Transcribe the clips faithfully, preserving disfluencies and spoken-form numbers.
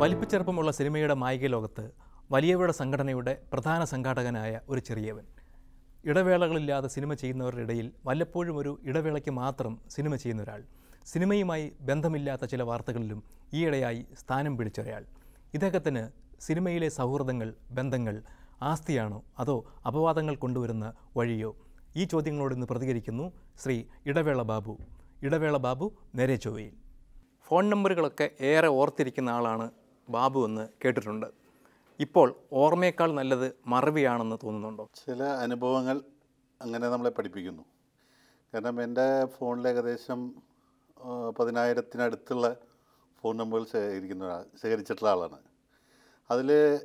വലിപ്പച്ചെറുപ്പമുള്ള സിനിമയുടെ മായിക ലോകത്ത് വലിയവരുടെ സംഘടനയുടെ പ്രധാന സംഘാടകനായ ഒരു ചെറിയവൻ. ഇടവേളകളില്ലാതെ സിനിമ ചെയ്യുന്നവരുടെ ഇടയിൽ വല്ലപ്പോഴും ഒരു ഇടവേളയ്ക്ക് മാത്രം സിനിമ ചെയ്യുന്ന ഒരാൾ. സിനിമയുമായി ബന്ധമില്ലാത്ത ചില വാർത്തകളിലും ഈയിടെയായി സ്ഥാനം പിടിച്ചൊരാൾ. ഇദ്ദേഹത്തിന് സിനിമയിലെ സൗഹൃദങ്ങൾ, ബന്ധങ്ങൾ ആസ്തിയാണോ അതോ അപവാദങ്ങൾ കൊണ്ടുവരുന്ന വഴിയോ? ഈ ചോദ്യങ്ങളോട് ഇന്ന് പ്രതികരിക്കുന്നു ശ്രീ ഇടവേള ബാബു. ഇടവേള ബാബു നേരെ ചൊവ്വയിൽ. ഫോൺ നമ്പറുകളൊക്കെ ഏറെ ഓർത്തിരിക്കുന്ന ആളാണ് ബാബു എന്ന് കേട്ടിട്ടുണ്ട്. ഇപ്പോൾ ഓർമ്മയേക്കാൾ നല്ലത് മറവിയാണെന്ന് തോന്നുന്നുണ്ടോ? ചില അനുഭവങ്ങൾ അങ്ങനെ നമ്മളെ പഠിപ്പിക്കുന്നു. കാരണം എൻ്റെ ഫോണിൽ ഏകദേശം പതിനായിരത്തിനടുത്തുള്ള ഫോൺ നമ്പറുകൾ ശേഖരിക്കുന്ന ഒരാൾ ശേഖരിച്ചിട്ടുള്ള ആളാണ്. അതിൽ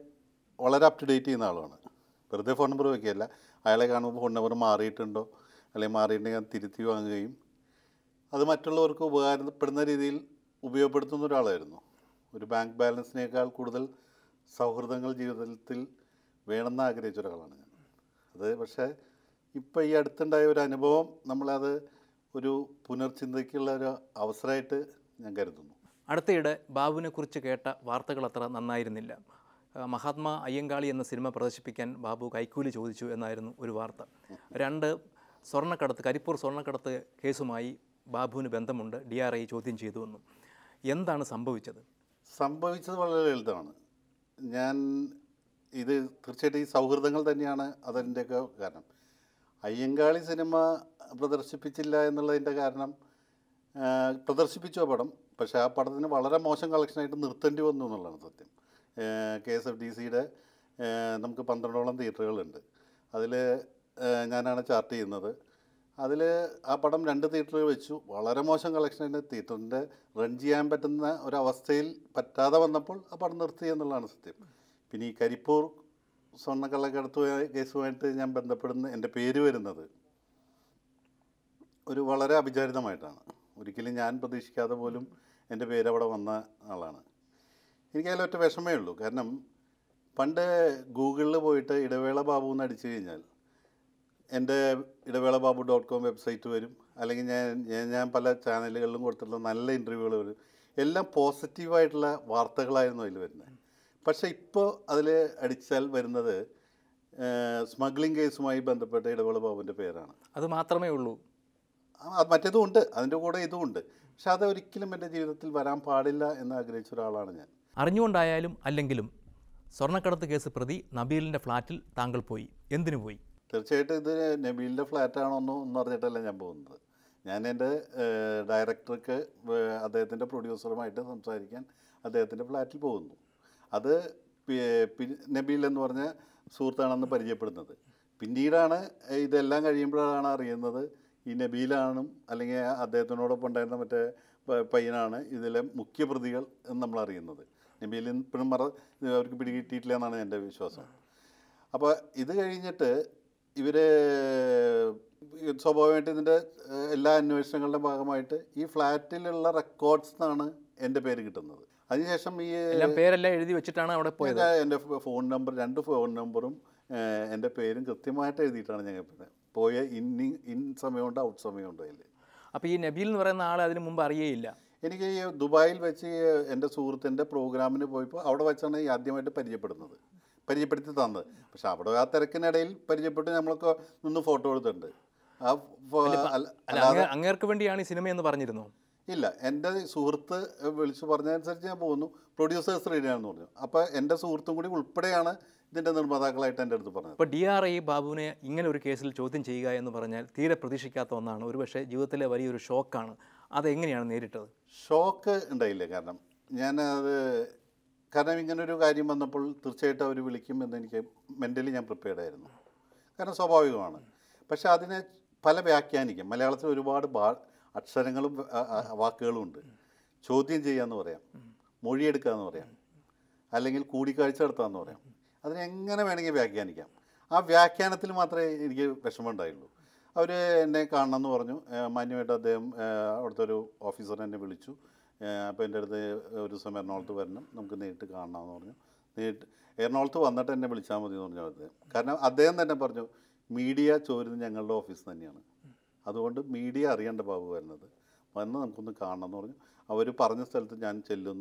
വളരെ അപ് ടു ഡേറ്റ് ചെയ്യുന്ന ആളാണ്. വെറുതെ ഫോൺ നമ്പർ വയ്ക്കുകയല്ല, അയാളെ കാണുമ്പോൾ ഫോൺ നമ്പർ മാറിയിട്ടുണ്ടോ അല്ലെങ്കിൽ മാറിയിട്ടുണ്ടെങ്കിൽ അത് തിരുത്തി വാങ്ങുകയും അത് മറ്റുള്ളവർക്ക് ഉപകാരപ്പെടുന്ന രീതിയിൽ ഉപയോഗപ്പെടുത്തുന്ന ഒരാളായിരുന്നു. ഒരു ബാങ്ക് ബാലൻസിനേക്കാൾ കൂടുതൽ സൗഹൃദങ്ങൾ ജീവിതത്തിൽ വേണമെന്ന് ആഗ്രഹിച്ച ഒരാളാണ് ഞാൻ. അത് പക്ഷേ ഇപ്പോൾ ഈ അടുത്തുണ്ടായ ഒരു അനുഭവം നമ്മളത് ഒരു പുനർചിന്തയ്ക്കുള്ള ഒരു അവസരമായിട്ട് ഞാൻ കരുതുന്നു. അടുത്തയിടെ ബാബുവിനെ കുറിച്ച് കേട്ട വാർത്തകൾ അത്ര നന്നായിരുന്നില്ല. മഹാത്മാ അയ്യങ്കാളി എന്ന സിനിമ പ്രദർശിപ്പിക്കാൻ ബാബു കൈക്കൂലി ചോദിച്ചു എന്നായിരുന്നു ഒരു വാർത്ത. രണ്ട്, സ്വർണ്ണക്കടത്ത് കരിപ്പൂർ സ്വർണ്ണക്കടത്ത് കേസുമായി ബാബുവിന് ബന്ധമുണ്ട്, ഡി ആർ ഐ ചോദ്യം ചെയ്തു വന്നു. എന്താണ് സംഭവിച്ചത്? സംഭവിച്ചത് വളരെ ലളിതമാണ്. ഞാൻ ഇത് തീർച്ചയായിട്ടും ഈ സൗഹൃദങ്ങൾ തന്നെയാണ് അതിൻ്റെയൊക്കെ കാരണം. അയ്യങ്കാളി സിനിമ പ്രദർശിപ്പിച്ചില്ല എന്നുള്ളതിൻ്റെ കാരണം, പ്രദർശിപ്പിച്ചു ആ പടം, പക്ഷേ ആ പടത്തിന് വളരെ മോശം കളക്ഷനായിട്ട് നിർത്തേണ്ടി വന്നു എന്നുള്ളതാണ് സത്യം. കെ എസ് എഫ് ഡി സിയുടെ നമുക്ക് പന്ത്രണ്ടോളം തിയേറ്ററുകളുണ്ട്. അതിൽ ഞാനാണ് ചാർട്ട് ചെയ്യുന്നത്. അതിൽ ആ പടം രണ്ട് തിയേറ്ററുകൾ വെച്ചു. വളരെ മോശം കളക്ഷനായിട്ട് തിയേറ്ററിൻ്റെ റൺ ചെയ്യാൻ പറ്റുന്ന ഒരവസ്ഥയിൽ പറ്റാതെ വന്നപ്പോൾ ആ പടം നിർത്തി എന്നുള്ളതാണ് സത്യം. പിന്നെ ഈ കരിപ്പൂർ സ്വർണ്ണക്കള്ളക്കടത്ത് കേസുമായിട്ട് ഞാൻ ബന്ധപ്പെടുന്ന എൻ്റെ പേര് വരുന്നത് ഒരു വളരെ അവിചാരിതമായിട്ടാണ്. ഒരിക്കലും ഞാൻ പ്രതീക്ഷിക്കാതെ പോലും എൻ്റെ പേര് അവിടെ വന്ന ആളാണ്. എനിക്കതിലൊറ്റ വിഷമേ ഉള്ളൂ. കാരണം പണ്ട് ഗൂഗിളിൽ പോയിട്ട് ഇടവേള ബാബു എന്ന് അടിച്ചു കഴിഞ്ഞാൽ എൻ്റെ Idavela Babu dot com website വരും, അല്ലെങ്കിൽ ഞാൻ ഞാൻ പല ചാനലുകളിലും കൊടുത്തിട്ടുള്ള നല്ല ഇൻ്റർവ്യൂകൾ വരും. എല്ലാം പോസിറ്റീവായിട്ടുള്ള വാർത്തകളായിരുന്നു അതിൽ വരുന്നത്. പക്ഷേ ഇപ്പോൾ അതിൽ അടിച്ചാൽ വരുന്നത് സ്മഗ്ലിംഗ് കേസുമായി ബന്ധപ്പെട്ട ഇടവേള ബാബുവിൻ്റെ പേരാണ്. അത് മാത്രമേ ഉള്ളൂ. മറ്റേതും ഉണ്ട്, അതിൻ്റെ കൂടെ ഇതും ഉണ്ട്. പക്ഷെ അത് ഒരിക്കലും എൻ്റെ ജീവിതത്തിൽ വരാൻ പാടില്ല എന്ന് ആഗ്രഹിച്ച ഒരാളാണ് ഞാൻ. അറിഞ്ഞുകൊണ്ടായാലും അല്ലെങ്കിലും സ്വർണ്ണക്കടത്ത് കേസ് പ്രതി നബീലിൻ്റെ ഫ്ലാറ്റിൽ താങ്കൾ പോയി. എന്തിനു പോയി? തീർച്ചയായിട്ടും ഇത് നബീലിൻ്റെ ഫ്ലാറ്റാണോന്നോ ഒന്നും അറിഞ്ഞിട്ടല്ല ഞാൻ പോകുന്നത്. ഞാൻ എൻ്റെ ഡയറക്ടർക്ക് അദ്ദേഹത്തിൻ്റെ പ്രൊഡ്യൂസറുമായിട്ട് സംസാരിക്കാൻ അദ്ദേഹത്തിൻ്റെ ഫ്ലാറ്റിൽ പോകുന്നു. അത് നബീൽ എന്ന് പറഞ്ഞ സുഹൃത്താണെന്ന് പരിചയപ്പെടുന്നത്. പിന്നീടാണ് ഇതെല്ലാം കഴിയുമ്പോഴാണ് അറിയുന്നത് ഈ നബീലാണും അല്ലെങ്കിൽ അദ്ദേഹത്തിനോടൊപ്പം ഉണ്ടായിരുന്ന മറ്റേ പയ്യനാണ് ഇതിലെ മുഖ്യ പ്രതികൾ എന്ന് നമ്മൾ അറിയുന്നത്. നബീൽ ഇപ്പോഴും മറ അവർക്ക് പിടികിട്ടിയിട്ടില്ല എന്നാണ് എൻ്റെ വിശ്വാസം. അപ്പോൾ ഇത് കഴിഞ്ഞിട്ട് ഇവർ സ്വാഭാവികമായിട്ട് ഇതിൻ്റെ എല്ലാ അന്വേഷണങ്ങളുടെ ഭാഗമായിട്ട് ഈ ഫ്ലാറ്റിലുള്ള റെക്കോർഡ്സ് എന്നാണ് എൻ്റെ പേര് കിട്ടുന്നത്. അതിനുശേഷം ഈ പേരെല്ലാം എഴുതി വെച്ചിട്ടാണ് അവിടെ പോയത്. എൻ്റെ ഫോൺ നമ്പർ, രണ്ട് ഫോൺ നമ്പറും എൻ്റെ പേരും കൃത്യമായിട്ട് എഴുതിയിട്ടാണ് ഞങ്ങൾ പോയ ഇൻ ഇൻ സമയമുണ്ട്, ഔട്ട് സമയമുണ്ട് അതിൽ. അപ്പോൾ ഈ നബീൽ എന്ന് പറയുന്ന ആളെ അതിന് മുമ്പ് അറിയേയില്ല. എനിക്ക് ഈ ദുബായിൽ വെച്ച് എൻ്റെ സുഹൃത്തിൻ്റെ പ്രോഗ്രാമിന് പോയപ്പോൾ അവിടെ വെച്ചാണ് ഈ ആദ്യമായിട്ട് പരിചയപ്പെടുന്നത്, പരിചയപ്പെടുത്തി തന്നത്. പക്ഷെ അവിടെ ആ തിരക്കിനിടയിൽ പരിചയപ്പെട്ട് നമ്മളൊക്കെ നിന്ന് ഫോട്ടോ എടുത്തിട്ടുണ്ട്. ആ അങ്ങേർക്ക് വേണ്ടിയാണ് ഈ സിനിമ എന്ന് പറഞ്ഞിരുന്നു? ഇല്ല, എൻ്റെ സുഹൃത്ത് വിളിച്ചു പറഞ്ഞതനുസരിച്ച് ഞാൻ പോകുന്നു. പ്രൊഡ്യൂസേഴ്സ് റെഡിയാണെന്ന് പറഞ്ഞു. അപ്പോൾ എൻ്റെ സുഹൃത്തും കൂടി ഉൾപ്പെടെയാണ് ഇതിൻ്റെ നിർമ്മാതാക്കളായിട്ട് എൻ്റെ അടുത്ത് പറഞ്ഞത്. അപ്പോൾ ഡി ആർ ഐ ബാബുവിനെ ഇങ്ങനെ ഒരു കേസിൽ ചോദ്യം ചെയ്യുക എന്ന് പറഞ്ഞാൽ തീരെ പ്രതീക്ഷിക്കാത്ത ഒന്നാണ്. ഒരുപക്ഷെ ജീവിതത്തിലെ വലിയൊരു ഷോക്കാണ്. അതെങ്ങനെയാണ് നേരിട്ടത്? ഷോക്ക് ഉണ്ടായില്ല. കാരണം ഞാൻ അത് കാരണം ഇങ്ങനൊരു കാര്യം വന്നപ്പോൾ തീർച്ചയായിട്ടും അവർ വിളിക്കും എന്ന് എനിക്ക് മെൻ്റലി ഞാൻ പ്രിപ്പയർഡ് ആയിരുന്നു. കാരണം സ്വാഭാവികമാണ്. പക്ഷെ അതിനെ പല വ്യാഖ്യാനിക്കും. മലയാളത്തിൽ ഒരുപാട് ഭാ അക്ഷരങ്ങളും വാക്കുകളും ഉണ്ട്. ചോദ്യം ചെയ്യാമെന്ന് പറയാം, മൊഴിയെടുക്കുക എന്ന് പറയാം, അല്ലെങ്കിൽ കൂടിക്കാഴ്ച നടത്താമെന്ന് പറയാം. അതിനെങ്ങനെ വേണമെങ്കിൽ വ്യാഖ്യാനിക്കാം. ആ വ്യാഖ്യാനത്തിൽ മാത്രമേ എനിക്ക് വിഷമമുണ്ടായുള്ളൂ. അവർ എന്നെ കാണണമെന്ന് പറഞ്ഞു. മാന്യമായിട്ട് അദ്ദേഹം അവിടുത്തെ ഒരു ഓഫീസർ എന്നെ വിളിച്ചു. അപ്പോൾ എൻ്റെ അടുത്ത് ഒരു ദിവസം എറണാകുളത്ത് വരണം, നമുക്ക് നേരിട്ട് കാണണമെന്ന് പറഞ്ഞു. നേരിട്ട് എറണാകുളത്ത് വന്നിട്ട് എന്നെ വിളിച്ചാൽ മതി എന്ന് പറഞ്ഞു അദ്ദേഹം. കാരണം അദ്ദേഹം തന്നെ പറഞ്ഞു, മീഡിയ ചോരുന്നത് ഞങ്ങളുടെ ഓഫീസ് തന്നെയാണ്, അതുകൊണ്ട് മീഡിയ അറിയേണ്ട ബാബു വരുന്നത്, വന്ന് നമുക്കൊന്ന് കാണണം എന്ന് പറഞ്ഞു. അവർ പറഞ്ഞ സ്ഥലത്ത് ഞാൻ ചെല്ലുന്നു.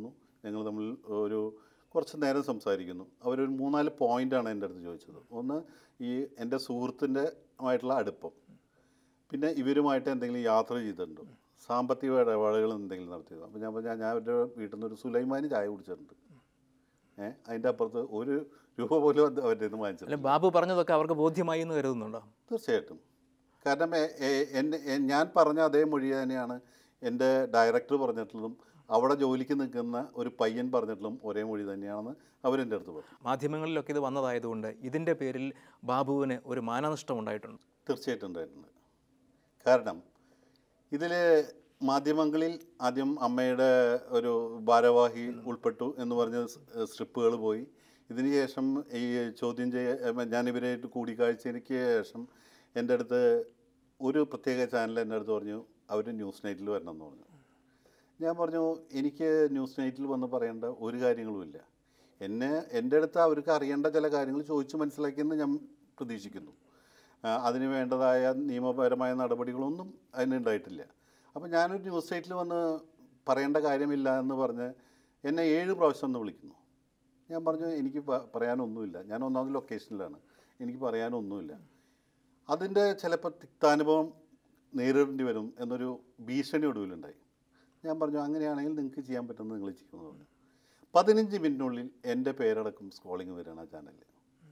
ഞങ്ങൾ തമ്മിൽ ഒരു കുറച്ച് നേരം സംസാരിക്കുന്നു. അവരൊരു മൂന്നാല് പോയിൻ്റാണ് എൻ്റെ അടുത്ത് ചോദിച്ചത്. ഒന്ന്, ഈ എൻ്റെ സുഹൃത്തിൻ്റെ ആയിട്ടുള്ള അടുപ്പം, പിന്നെ ഇവരുമായിട്ട് എന്തെങ്കിലും യാത്ര ചെയ്തിട്ടുണ്ടോ, സാമ്പത്തിക ഇടപാടുകൾ എന്തെങ്കിലും നടത്തിയതോ. അപ്പോൾ ഞാൻ പറഞ്ഞാൽ ഞാൻ അവരുടെ വീട്ടിൽ നിന്ന് ഒരു സുലൈമാനി ചായ കുടിച്ചിട്ടുണ്ട്. ഏഹ് അതിൻ്റെ അപ്പുറത്ത് ഒരു രൂപ പോലും അവരുടെ നിന്ന് വാങ്ങിച്ചില്ല. ബാബു പറഞ്ഞതൊക്കെ അവർക്ക് ബോധ്യമായി എന്ന് കരുതുന്നുണ്ടോ? തീർച്ചയായിട്ടും. കാരണം എന്നെ ഞാൻ പറഞ്ഞ അതേ മൊഴി തന്നെയാണ് എൻ്റെ ഡയറക്ടർ പറഞ്ഞിട്ടുള്ളതും അവിടെ ജോലിക്ക് നിൽക്കുന്ന ഒരു പയ്യൻ പറഞ്ഞിട്ടുള്ളതും ഒരേ മൊഴി തന്നെയാണെന്ന് അവരെൻ്റെ അടുത്ത് പറഞ്ഞു. മാധ്യമങ്ങളിലൊക്കെ ഇത് വന്നതായതുകൊണ്ട് ഇതിൻ്റെ പേരിൽ ബാബുവിന് ഒരു മാനനഷ്ടം ഉണ്ടായിട്ടുണ്ട്. തീർച്ചയായിട്ടും ഉണ്ടായിട്ടുണ്ട്. കാരണം ഇതിൽ മാധ്യമങ്ങളിൽ ആദ്യം അമ്മയുടെ ഒരു ഭാരവാഹി ഉൾപ്പെട്ടു എന്ന് പറഞ്ഞ സ്ട്രിപ്പുകൾ പോയി. ഇതിന് ശേഷം ഈ ചോദ്യം ചെയ്യ ഞാനിവരായിട്ട് കൂടിക്കാഴ്ചയ്ക്ക് ശേഷം എൻ്റെ അടുത്ത് ഒരു പ്രത്യേക ചാനൽ എൻ്റെ അടുത്ത് പറഞ്ഞു അവർ ന്യൂസ് നൈറ്റിൽ വരണം എന്ന് പറഞ്ഞു. ഞാൻ പറഞ്ഞു എനിക്ക് ന്യൂസ് നൈറ്റിൽ വന്ന് പറയേണ്ട ഒരു കാര്യങ്ങളുമില്ല. എന്നെ എൻ്റെ അടുത്ത് അവർക്ക് അറിയേണ്ട ചില കാര്യങ്ങൾ ചോദിച്ച് മനസ്സിലാക്കിയെന്ന് ഞാൻ പ്രതീക്ഷിക്കുന്നു. അതിന് വേണ്ടതായ നിയമപരമായ നടപടികളൊന്നും അതിനുണ്ടായിട്ടില്ല. അപ്പോൾ ഞാനൊരു ന്യൂസ് സൈറ്റിൽ വന്ന് പറയേണ്ട കാര്യമില്ല എന്ന് പറഞ്ഞ് എന്നെ ഏഴ് പ്രാവശ്യം ഒന്ന് വിളിക്കുന്നു. ഞാൻ പറഞ്ഞു എനിക്ക് പറയാനൊന്നുമില്ല, ഞാൻ ഒന്നാമത് ലൊക്കേഷനിലാണ്, എനിക്ക് പറയാനൊന്നുമില്ല. അതിൻ്റെ ചിലപ്പോൾ തിക്താനുഭവം നേരിടേണ്ടി വരും എന്നൊരു ഭീഷണി ഒടുവിലുണ്ടായി. ഞാൻ പറഞ്ഞു അങ്ങനെയാണെങ്കിൽ നിങ്ങൾക്ക് ചെയ്യാൻ പറ്റുന്നത് നിങ്ങൾ ചെയ്യുമെന്ന് പറഞ്ഞു. പതിനഞ്ച് മിനിറ്റിനുള്ളിൽ എൻ്റെ പേരടക്കം സ്ക്രോളിങ് വരികയാണ് ആ ചാനലിൽ.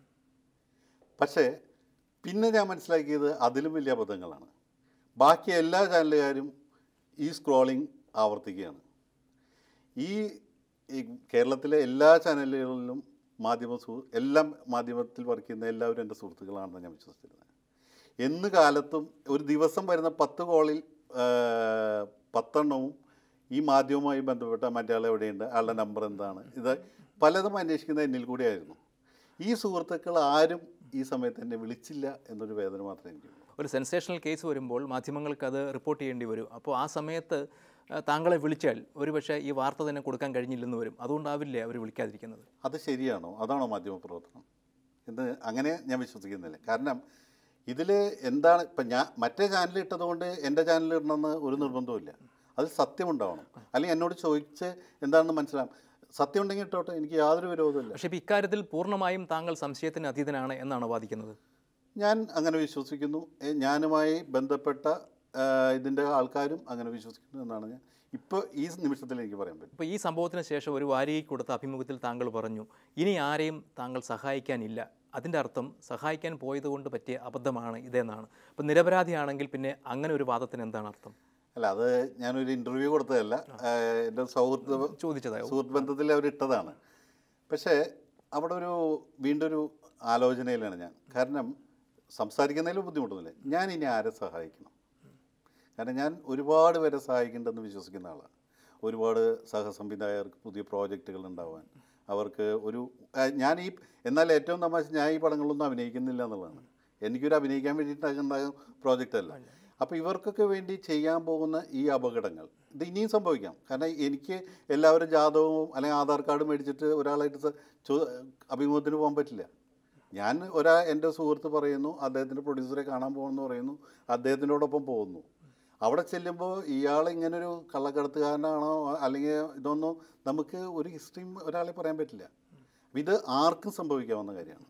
പക്ഷേ പിന്നെ ഞാൻ മനസ്സിലാക്കിയത് അതിലും വലിയ അബദ്ധങ്ങളാണ്. ബാക്കി എല്ലാ ചാനലുകാരും ഈ സ്ക്രോളിങ് ആവർത്തിക്കുകയാണ്. ഈ കേരളത്തിലെ എല്ലാ ചാനലുകളിലും മാധ്യമ സു എല്ലാം മാധ്യമത്തിൽ വർക്ക് ചെയ്യുന്ന എല്ലാവരും എൻ്റെ സുഹൃത്തുക്കളാണെന്ന് ഞാൻ വിശ്വസിച്ചിരുന്നത്. എന്ന് കാലത്തും ഒരു ദിവസം വരുന്ന പത്ത് കോളിൽ പത്തെണ്ണവും ഈ മാധ്യമവുമായി ബന്ധപ്പെട്ട മറ്റയാൾ എവിടെയുണ്ട്, ആളുടെ നമ്പർ എന്താണ്, ഇത് പലതും അന്വേഷിക്കുന്നത് എന്നിൽ കൂടിയായിരുന്നു. ഈ സുഹൃത്തുക്കൾ ആരും ഈ സമയത്ത് എന്നെ വിളിച്ചില്ല എന്നൊരു വേദന മാത്രമേ എനിക്കുള്ളൂ. ഒരു സെൻസേഷണൽ കേസ് വരുമ്പോൾ മാധ്യമങ്ങൾക്ക് അത് റിപ്പോർട്ട് ചെയ്യേണ്ടി വരും. അപ്പോൾ ആ സമയത്ത് താങ്കളെ വിളിച്ചാൽ ഒരുപക്ഷെ ഈ വാർത്ത തന്നെ കൊടുക്കാൻ കഴിഞ്ഞില്ലെന്ന് വരും. അതുകൊണ്ടാവില്ലേ അവർ വിളിക്കാതിരിക്കുന്നത്? അത് ശരിയാണോ? അതാണോ മാധ്യമപ്രവർത്തനം എന്ന് അങ്ങനെ ഞാൻ വിശ്വസിക്കുന്നില്ല. കാരണം ഇതിൽ എന്താണ് ഇപ്പം ഞാൻ മറ്റേ ചാനൽ ഇട്ടത് കൊണ്ട് എൻ്റെ ചാനൽ ഇടണമെന്ന് ഒരു നിർബന്ധമില്ല. അതിൽ സത്യമുണ്ടാവണം. അല്ലെങ്കിൽ എന്നോട് ചോദിച്ച് എന്താണെന്ന് മനസ്സിലാവും. സത്യം ഉണ്ടെങ്കിൽ ഇട്ടോട്ടെ, എനിക്ക് യാതൊരു വിരോധമില്ല. പക്ഷേ ഇക്കാര്യത്തിൽ പൂർണ്ണമായും താങ്കൾ സംശയത്തിന് അതീതനാണ് എന്നാണ് വാദിക്കുന്നത്? ഞാൻ അങ്ങനെ വിശ്വസിക്കുന്നു. ഞാനുമായി ബന്ധപ്പെട്ട ഇതിൻ്റെ ആൾക്കാരും അങ്ങനെ വിശ്വസിക്കുന്നു എന്നാണ് ഞാൻ ഇപ്പോൾ ഈ നിമിഷത്തിൽ എനിക്ക് പറയാൻ പറ്റും. ഇപ്പോൾ ഈ സംഭവത്തിന് ശേഷം ഒരു വാരികയ്ക്ക് കൊടുത്ത അഭിമുഖത്തിൽ താങ്കൾ പറഞ്ഞു ഇനി ആരെയും താങ്കൾ സഹായിക്കാനില്ല. അതിൻ്റെ അർത്ഥം സഹായിക്കാൻ പോയത് കൊണ്ട് പറ്റിയ അബദ്ധമാണ് ഇതെന്നാണ്. അപ്പോൾ നിരപരാധിയാണെങ്കിൽ പിന്നെ അങ്ങനെ ഒരു വാദത്തിന് എന്താണ് അർത്ഥം? അല്ല, അത് ഞാനൊരു ഇൻ്റർവ്യൂ കൊടുത്തതല്ല, എൻ്റെ സൗഹൃദ ചോദിച്ചതാണ്, സുഹൃത്ത് ബന്ധത്തിൽ അവരിട്ടതാണ്. പക്ഷേ അവിടെ ഒരു വീണ്ടും ഒരു ആലോചനയിലാണ് ഞാൻ. കാരണം സംസാരിക്കുന്നതിൽ ബുദ്ധിമുട്ടൊന്നുമില്ല. ഞാൻ ഇനി ആരെ സഹായിക്കണം? കാരണം ഞാൻ ഒരുപാട് പേരെ സഹായിക്കേണ്ടെന്ന് വിശ്വസിക്കുന്ന ആളാണ്. ഒരുപാട് സഹസംവിധായകർക്ക് പുതിയ പ്രോജക്റ്റുകൾ ഉണ്ടാവാൻ, അവർക്ക് ഒരു ഞാൻ ഈ എന്നാൽ ഏറ്റവും തമാശ ഞാൻ ഈ പടങ്ങളിലൊന്നും അഭിനയിക്കുന്നില്ല എന്നുള്ളതാണ്. എനിക്കൊരു അഭിനയിക്കാൻ വേണ്ടിയിട്ടുണ്ടാകുന്ന പ്രോജക്റ്റല്ല. അപ്പോൾ ഇവർക്കൊക്കെ വേണ്ടി ചെയ്യാൻ പോകുന്ന ഈ അപകടങ്ങൾ ഇത് ഇനിയും സംഭവിക്കാം. കാരണം എനിക്ക് എല്ലാവരും ജാതകവും അല്ലെങ്കിൽ ആധാർ കാർഡ് മേടിച്ചിട്ട് ഒരാളായിട്ട് ചോ അഭിമുഖത്തിന് പോകാൻ പറ്റില്ല. ഞാൻ ഒരാ എൻ്റെ സുഹൃത്ത് പറയുന്നു അദ്ദേഹത്തിൻ്റെ പ്രൊഡ്യൂസറെ കാണാൻ പോകുമെന്ന് പറയുന്നു, അദ്ദേഹത്തിനോടൊപ്പം പോകുന്നു. അവിടെ ചെല്ലുമ്പോൾ ഇയാൾ ഇങ്ങനൊരു കള്ളക്കടത്തുകാരനാണോ അല്ലെങ്കിൽ ഇതൊന്നും നമുക്ക് ഒരു ഹിസ്റ്ററിയും ഒരാളെ പറയാൻ പറ്റില്ല. ഇത് ആർക്കും സംഭവിക്കാവുന്ന കാര്യമാണ്.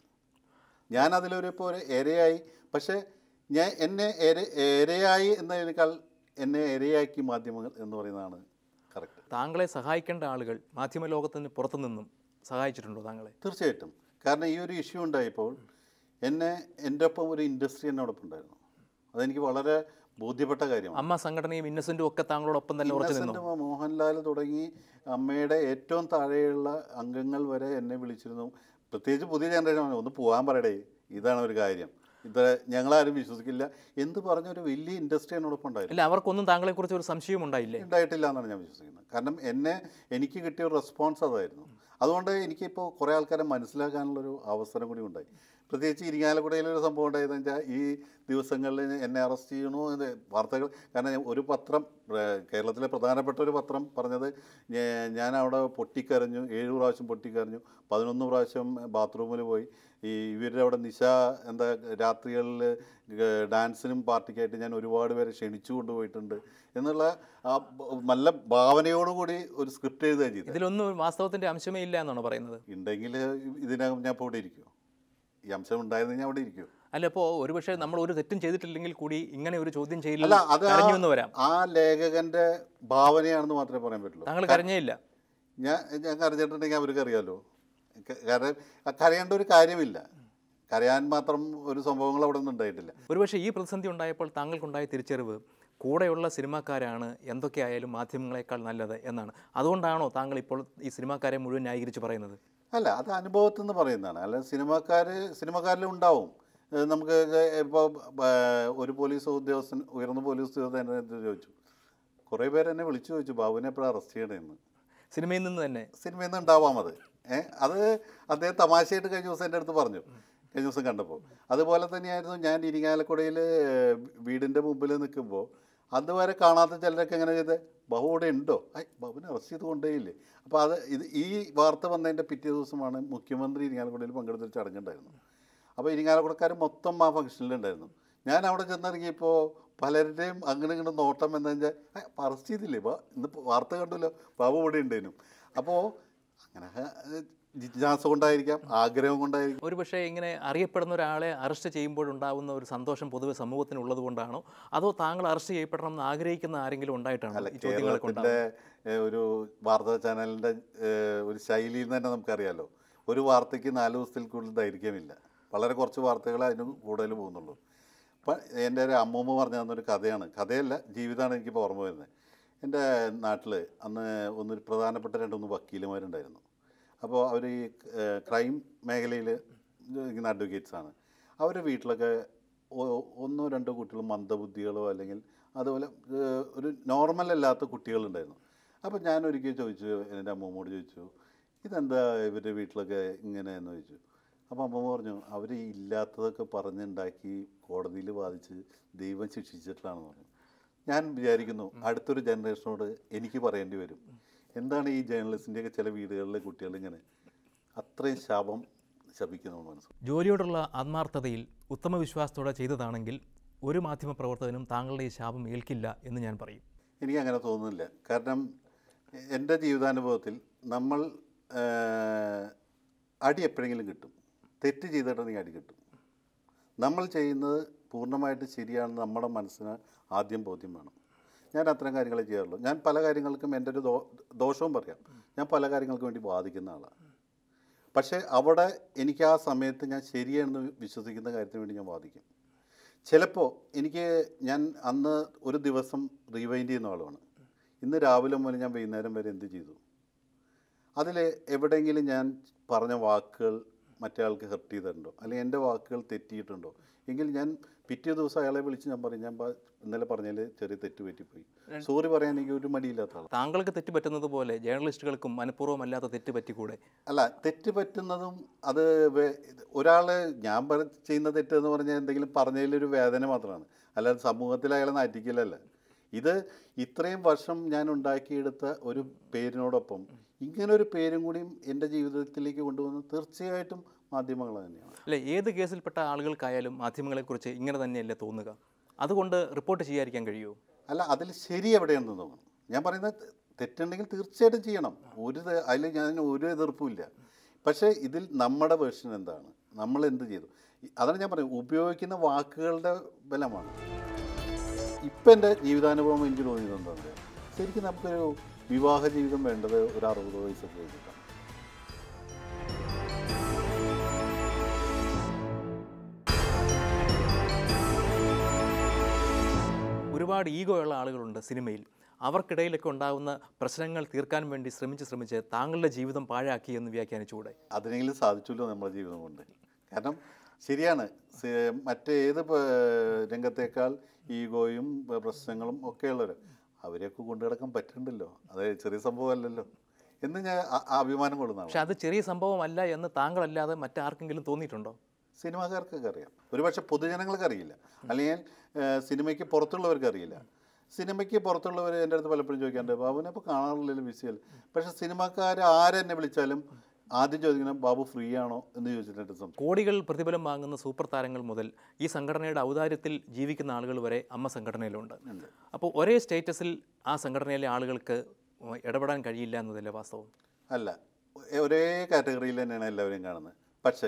ഞാൻ അതിലൊരു ഇപ്പോൾ ഒരു ഇരയായി, പക്ഷേ ഞാൻ എന്നെ ഇര ഇരയായി എന്നതിനേക്കാൾ എന്നെ ഇരയാക്കി മാധ്യമങ്ങൾ എന്ന് പറയുന്നതാണ് കറക്റ്റ്. താങ്കളെ സഹായിക്കേണ്ട ആളുകൾ മാധ്യമ ലോകത്തിന് പുറത്തു നിന്നും സഹായിച്ചിട്ടുണ്ടോ താങ്കളെ? തീർച്ചയായിട്ടും. കാരണം ഈ ഒരു ഇഷ്യൂ ഉണ്ടായപ്പോൾ എന്നെ എൻ്റെ ഒപ്പം ഒരു ഇൻഡസ്ട്രി എന്നോടൊപ്പം ഉണ്ടായിരുന്നു. അതെനിക്ക് വളരെ ബോധ്യപ്പെട്ട കാര്യമാണ്. അമ്മ സംഘടനയും ഇന്നസെൻറ്റും ഒക്കെ താങ്കളോടൊപ്പം തന്നെ ഉറച്ചു നിന്നു. മോഹൻലാൽ തുടങ്ങി അമ്മയുടെ ഏറ്റവും താഴെയുള്ള അംഗങ്ങൾ വരെ എന്നെ വിളിച്ചിരുന്നു. പ്രത്യേകിച്ച് പുതിയ ജനറേഷൻ ഒന്ന് പോകാൻ പറയടേ, ഇതാണ് ഒരു കാര്യം, ഇത് ഞങ്ങളാരും വിശ്വസിക്കില്ല എന്ത് പറഞ്ഞൊരു വലിയ ഇൻഡസ്ട്രി എന്നോടൊപ്പം ഉണ്ടായിരുന്നു. അല്ല, അവർക്കൊന്നും താങ്കളെക്കുറിച്ച് ഒരു സംശയം ഉണ്ടായില്ലേ? ഉണ്ടായിട്ടില്ല എന്നാണ് ഞാൻ വിശ്വസിക്കുന്നത്. കാരണം എന്നെ എനിക്ക് കിട്ടിയ ഒരു റെസ്പോൺസ് അതായിരുന്നു. അതുകൊണ്ട് എനിക്കിപ്പോൾ കുറേ ആൾക്കാരെ മനസ്സിലാക്കാനുള്ളൊരു അവസരം കൂടി ഉണ്ടായി. പ്രത്യേകിച്ച് ഇരിങ്ങാലക്കുടയിലൊരു സംഭവം ഉണ്ടായതെന്ന് വെച്ചാൽ ഈ ദിവസങ്ങളിൽ എന്നെ അറസ്റ്റ് ചെയ്യണോ എന്ന് വാർത്തകൾ. കാരണം ഒരു പത്രം, കേരളത്തിലെ പ്രധാനപ്പെട്ട ഒരു പത്രം പറഞ്ഞത് ഞാൻ അവിടെ പൊട്ടിക്കരഞ്ഞു, ഏഴ് പ്രാവശ്യം പൊട്ടിക്കരഞ്ഞു, പതിനൊന്ന് പ്രാവശ്യം ബാത്റൂമിൽ പോയി, ഈ ഇവരുടെ അവിടെ നിശ എന്താ രാത്രികളിൽ ഡാൻസിനും പാർട്ടിക്കായിട്ട് ഞാൻ ഒരുപാട് പേരെ ക്ഷണിച്ചു കൊണ്ടുപോയിട്ടുണ്ട് എന്നുള്ള ആ നല്ല ഭാവനയോടുകൂടി ഒരു സ്ക്രിപ്റ്റ് എഴുതുക ചെയ്തു. ഇതിലൊന്നും വാസ്തവത്തിൻ്റെ അംശമേ ഇല്ല എന്നാണ് പറയുന്നത്. ഉണ്ടെങ്കിൽ ഇതിനകം ഞാൻ ഇപ്പോൾ ഇവിടെ ഇരിക്കും. ഈ അംശം ഉണ്ടായിരുന്നു ഞാൻ അവിടെ ഇരിക്കും. അല്ല, ഇപ്പോൾ ഒരുപക്ഷെ നമ്മൾ ഒരു തെറ്റും ചെയ്തിട്ടില്ലെങ്കിൽ കൂടി ഇങ്ങനെ ഒരു ചോദ്യം അല്ല, ചെയ്യില്ല, അത് കരഞ്ഞു വരാം. ആ ലേഖകന്റെ ഭാവനയാണെന്ന് മാത്രമേ പറയാൻ പറ്റുള്ളൂ. താങ്കൾ കരഞ്ഞേയില്ല. ഞാൻ ഞാൻ കരഞ്ഞിട്ടുണ്ടെങ്കിൽ അവർക്ക് അറിയാമല്ലോ. കാരണം കരയേണ്ട ഒരു കാര്യമില്ല, കരയാൻ മാത്രം ഒരു സംഭവങ്ങൾ അവിടെ ഒന്നും ഉണ്ടായിട്ടില്ല. ഒരുപക്ഷെ ഈ പ്രതിസന്ധി ഉണ്ടായപ്പോൾ താങ്കൾക്കുണ്ടായ തിരിച്ചറിവ് കൂടെയുള്ള സിനിമാക്കാരാണ് എന്തൊക്കെയായാലും മാധ്യമങ്ങളെക്കാൾ നല്ലത് എന്നാണ്. അതുകൊണ്ടാണോ താങ്കൾ ഇപ്പോൾ ഈ സിനിമാക്കാരെ മുഴുവൻ ന്യായീകരിച്ച് പറയുന്നത്? അല്ല, അത് അനുഭവത്തിൽ നിന്ന് പറയുന്നതാണ്. അല്ല, സിനിമാക്കാർ സിനിമാക്കാരിലും ഉണ്ടാവും. നമുക്ക് ഇപ്പോൾ ഒരു പോലീസ് ഉദ്യോഗസ്ഥൻ, ഉയർന്ന പോലീസ് ഉദ്യോഗസ്ഥൻ എന്നെ ചോദിച്ചു, കുറേ പേര് എന്നെ വിളിച്ചു ചോദിച്ചു ബാബുവിനെ എപ്പോഴാണ് അറസ്റ്റ് ചെയ്യണമെന്ന്. സിനിമയിൽ നിന്ന് തന്നെ സിനിമയിൽ നിന്ന് ഉണ്ടാവാം അത്. ഏഹ് അത് അദ്ദേഹം തമാശയായിട്ട് കഴിഞ്ഞ ദിവസം എൻ്റെ അടുത്ത് പറഞ്ഞു, കഴിഞ്ഞ ദിവസം കണ്ടപ്പോൾ. അതുപോലെ തന്നെയായിരുന്നു ഞാൻ ഇരിങ്ങാലക്കുടയിൽ വീടിൻ്റെ മുമ്പിൽ നിൽക്കുമ്പോൾ അതുവരെ കാണാത്ത ചിലരൊക്കെ എങ്ങനെ ചെയ്ത് ബാബു ഇവിടെ ഉണ്ടോ, ഐ ബാബുവിനെ അറസ്റ്റ് ചെയ്ത് കൊണ്ടേയില്ലേ. അപ്പോൾ അത് ഇത് ഈ വാർത്ത വന്നതിൻ്റെ പിറ്റേ ദിവസമാണ് മുഖ്യമന്ത്രി ഇരിങ്ങാലക്കുടയിൽ പങ്കെടുത്തൊരു ചടങ്ങുണ്ടായിരുന്നു. അപ്പോൾ ഇരിങ്ങാലക്കുടക്കാർ മൊത്തം ആ ഫംഗ്ഷനിലുണ്ടായിരുന്നു. ഞാൻ അവിടെ ചെന്നിറങ്ങിയപ്പോൾ പലരുടെയും അങ്ങനെ ഇങ്ങനെ നോട്ടം എന്ന് വെച്ചാൽ അറസ്റ്റ് ചെയ്തില്ലേ ബാ, ഇന്ന് വാർത്ത കണ്ടല്ലോ ബാബു ഇവിടെ ഉണ്ടേനും. അപ്പോൾ അങ്ങനെ ജിജ്ഞാസ കൊണ്ടായിരിക്കാം, ആഗ്രഹം കൊണ്ടായിരിക്കും. ഒരു പക്ഷേ ഇങ്ങനെ അറിയപ്പെടുന്ന ഒരാളെ അറസ്റ്റ് ചെയ്യുമ്പോഴുണ്ടാകുന്ന ഒരു സന്തോഷം പൊതുവെ സമൂഹത്തിനുള്ളത് കൊണ്ടാണോ, അതോ താങ്കൾ അറസ്റ്റ് ചെയ്യപ്പെടണം എന്ന് ആഗ്രഹിക്കുന്ന ആരെങ്കിലും ഉണ്ടായിട്ടാണോ? അല്ല, കേരളത്തിൻ്റെ ഒരു വാർത്താ ചാനലിൻ്റെ ഒരു ശൈലിയിൽ തന്നെ നമുക്കറിയാലോ, ഒരു വാർത്തയ്ക്ക് നാല് ദിവസത്തിൽ കൂടുതൽ ദൈർഘ്യമില്ല. വളരെ കുറച്ച് വാർത്തകൾ അതിന് കൂടുതൽ പോകുന്നുള്ളൂ. അപ്പം എൻ്റെ ഒരു അമ്മൂമ്മ പറഞ്ഞു തന്നൊരു കഥയാണ്, കഥയല്ല ജീവിതമാണ് എനിക്കിപ്പോൾ ഓർമ്മ വരുന്നത്. എൻ്റെ നാട്ടിൽ അന്ന് ഒന്നൊരു പ്രധാനപ്പെട്ട രണ്ടൊന്ന് വക്കീലുമാരുണ്ടായിരുന്നു. അപ്പോൾ അവർ ഈ ക്രൈം മേഖലയിൽ ഇരിക്കുന്ന അഡ്വക്കേറ്റ്സാണ്. അവരുടെ വീട്ടിലൊക്കെ ഒന്നോ രണ്ടോ കുട്ടികൾ മന്ദബുദ്ധികളോ അല്ലെങ്കിൽ അതുപോലെ ഒരു നോർമൽ അല്ലാത്ത കുട്ടികളുണ്ടായിരുന്നു. അപ്പോൾ ഞാൻ ഒരിക്കൽ ചോദിച്ചു, എൻ്റെ അമ്മൂമ്മോട് ചോദിച്ചു, ഇതെന്താ ഇവരുടെ വീട്ടിലൊക്കെ ഇങ്ങനെയെന്ന് ചോദിച്ചു. അപ്പോൾ അമ്മൂമ്മ പറഞ്ഞു, അവർ ഇല്ലാത്തതൊക്കെ പറഞ്ഞുണ്ടാക്കി കോടതിയിൽ വാദിച്ച് ദൈവം ശിക്ഷിച്ചിട്ടാണെന്ന് പറഞ്ഞു. ഞാൻ വിചാരിക്കുന്നു അടുത്തൊരു ജനറേഷനോട് എനിക്ക് പറയേണ്ടി വരും, എന്താണ് ഈ ജേർണലിസ്റ്റിൻ്റെയൊക്കെ ചില വീടുകളിലെ കുട്ടികൾ ഇങ്ങനെ അത്രയും ശാപം ശപിക്കുന്നു മനസ്സിലാക്കും. ജോലിയോടുള്ള ആത്മാർത്ഥതയിൽ ഉത്തമ വിശ്വാസത്തോടെ ചെയ്തതാണെങ്കിൽ ഒരു മാധ്യമപ്രവർത്തകനും താങ്കളുടെ ഈ ശാപം ഏൽക്കില്ല എന്ന് ഞാൻ പറയും. എനിക്കങ്ങനെ തോന്നുന്നില്ല. കാരണം എൻ്റെ ജീവിതാനുഭവത്തിൽ നമ്മൾ അടി എപ്പോഴെങ്കിലും കിട്ടും, തെറ്റ് ചെയ്തിട്ടുണ്ടെങ്കിൽ അടി കിട്ടും. നമ്മൾ ചെയ്യുന്നത് പൂർണ്ണമായിട്ട് ശരിയാണെന്ന് നമ്മുടെ മനസ്സിന് ആദ്യം ബോധ്യം വേണം. ഞാൻ അത്തരം കാര്യങ്ങളെ ചെയ്യാറുള്ളൂ. ഞാൻ പല കാര്യങ്ങൾക്കും എൻ്റെ ഒരു ദോ ദോഷവും പറയാം. ഞാൻ പല കാര്യങ്ങൾക്ക് വേണ്ടി വാദിക്കുന്ന ആളാണ്. പക്ഷേ അവിടെ എനിക്ക് ആ സമയത്ത് ഞാൻ ശരിയാണെന്ന് വിശ്വസിക്കുന്ന കാര്യത്തിന് വേണ്ടി ഞാൻ വാദിക്കും. ചിലപ്പോൾ എനിക്ക് ഞാൻ അന്ന് ഒരു ദിവസം റീവൈൻഡ് ചെയ്യുന്ന ആളുമാണ്. ഇന്ന് രാവിലെ മുതൽ ഞാൻ വൈകുന്നേരം വരെ എന്ത് ചെയ്തു, അതിൽ എവിടെയെങ്കിലും ഞാൻ പറഞ്ഞ വാക്കുകൾ മറ്റേ ആൾക്ക് ഹെർട്ട് ചെയ്തിട്ടുണ്ടോ അല്ലെങ്കിൽ എൻ്റെ വാക്കുകൾ തെറ്റിയിട്ടുണ്ടോ എങ്കിൽ ഞാൻ പിറ്റേ ദിവസം അയാളെ വിളിച്ച് ഞാൻ പറയും, ഞാൻ ഇന്നലെ പറഞ്ഞതിൽ ചെറിയ തെറ്റ് പറ്റിപ്പോയി, സോറി പറയാൻ എനിക്ക് ഒരു മടിയില്ലാത്ത ആളാണ്. താങ്കൾക്ക് തെറ്റ് പറ്റുന്നത് പോലെ ജേർണലിസ്റ്റുകൾക്കും മനഃപൂർവ്വമല്ലാത്ത തെറ്റ് പറ്റിക്കൂടെ? അല്ല, തെറ്റ് പറ്റുന്നതും അത് ഒരാൾ ഞാൻ ചെയ്യുന്ന തെറ്റെന്ന് പറഞ്ഞാൽ എന്തെങ്കിലും പറഞ്ഞതിലൊരു വേദന മാത്രമാണ്, അല്ലാതെ സമൂഹത്തിൽ അയാളെ നാറ്റിക്കലല്ല. ഇത് ഇത്രയും വർഷം ഞാൻ ഉണ്ടാക്കിയെടുത്ത ഒരു പേരിനോടൊപ്പം ഇങ്ങനൊരു പേരും കൂടിയും എൻ്റെ ജീവിതത്തിലേക്ക് കൊണ്ടുവന്ന് തീർച്ചയായിട്ടും മാധ്യമങ്ങൾ തന്നെയാണ്. അല്ലേ, ഏത് കേസിൽപ്പെട്ട ആളുകൾക്കായാലും മാധ്യമങ്ങളെക്കുറിച്ച് ഇങ്ങനെ തന്നെയല്ലേ തോന്നുക? അതുകൊണ്ട് റിപ്പോർട്ട് ചെയ്യാതിരിക്കാൻ കഴിയുമോ? അല്ല, അതിൽ ശരി എവിടെയാണെന്ന് തോന്നുന്നു. ഞാൻ പറയുന്നത് തെറ്റുണ്ടെങ്കിൽ തീർച്ചയായിട്ടും ചെയ്യണം, ഒരു അതിൽ ഞാൻ ഒരു എതിർപ്പുമില്ല. പക്ഷേ ഇതിൽ നമ്മുടെ വേർഷൻ എന്താണ്, നമ്മൾ എന്ത് ചെയ്തു, അതാണ് ഞാൻ പറയുന്നത്, ഉപയോഗിക്കുന്ന വാക്കുകളുടെ ബലമാണ്. ഇപ്പം എൻ്റെ ജീവിതാനുഭവം എനിക്ക് തോന്നിയത് എന്താണെന്ന് അറിയാം, ശരിക്കും നമുക്കൊരു വിവാഹ ജീവിതം വേണ്ടത് ഒരു അറുപത് വയസ്സൊക്കെ കഴിഞ്ഞിട്ടാണ്. ഒരുപാട് ഈഗോ ഉള്ള ആളുകളുണ്ട് സിനിമയിൽ. അവർക്കിടയിലൊക്കെ ഉണ്ടാകുന്ന പ്രശ്നങ്ങൾ തീർക്കാൻ വേണ്ടി ശ്രമിച്ച് ശ്രമിച്ച് താങ്കളുടെ ജീവിതം പാഴാക്കി എന്ന് വ്യാഖ്യാനിച്ചുകൂടെ? അതിനെങ്കിലും സാധിച്ചല്ലോ നമ്മുടെ ജീവിതം കൊണ്ട്. കാരണം ശരിയാണ്, മറ്റേത് രംഗത്തേക്കാൾ ഈഗോയും പ്രശ്നങ്ങളും ഒക്കെയുള്ളവർ അവരെയൊക്കെ കൊണ്ടു കിടക്കാൻ പറ്റുന്നുണ്ടല്ലോ, അത് ചെറിയ സംഭവമല്ലല്ലോ എന്ന് ഞാൻ അഭിമാനം കൊള്ളുന്നതാണ്. പക്ഷെ അത് ചെറിയ സംഭവമല്ല എന്ന് താങ്കളല്ലാതെ മറ്റാർക്കെങ്കിലും തോന്നിയിട്ടുണ്ടോ? സിനിമാക്കാർക്കൊക്കെ അറിയാം, ഒരുപക്ഷെ പൊതുജനങ്ങൾക്ക് അറിയില്ല, അല്ലെങ്കിൽ സിനിമയ്ക്ക് പുറത്തുള്ളവർക്ക് അറിയില്ല. സിനിമയ്ക്ക് പുറത്തുള്ളവർ എൻ്റെ അടുത്ത് പലപ്പോഴും ചോദിക്കാറുണ്ട്, ബാബുവിനെ ഇപ്പോൾ കാണാറില്ലല്ലോ, ബിസിയല്ല. പക്ഷേ സിനിമാക്കാർ ആരെന്നെ വിളിച്ചാലും ആദ്യം ചോദിക്കണം ബാബു ഫ്രീ ആണോ എന്ന് ചോദിച്ചിട്ടുണ്ട്. സംശയം. കോടികൾ പ്രതിഫലം വാങ്ങുന്ന സൂപ്പർ താരങ്ങൾ മുതൽ ഈ സംഘടനയുടെ ഔദാര്യത്തിൽ ജീവിക്കുന്ന ആളുകൾ വരെ അമ്മ സംഘടനയിലുണ്ട്. അപ്പോൾ ഒരേ സ്റ്റേറ്റസിൽ ആ സംഘടനയിലെ ആളുകൾക്ക് ഇടപെടാൻ കഴിയില്ല എന്നതല്ലേ വാസ്തവം? അല്ല, ഒരേ കാറ്റഗറിയിൽ തന്നെയാണ് എല്ലാവരെയും കാണുന്നത്. പക്ഷേ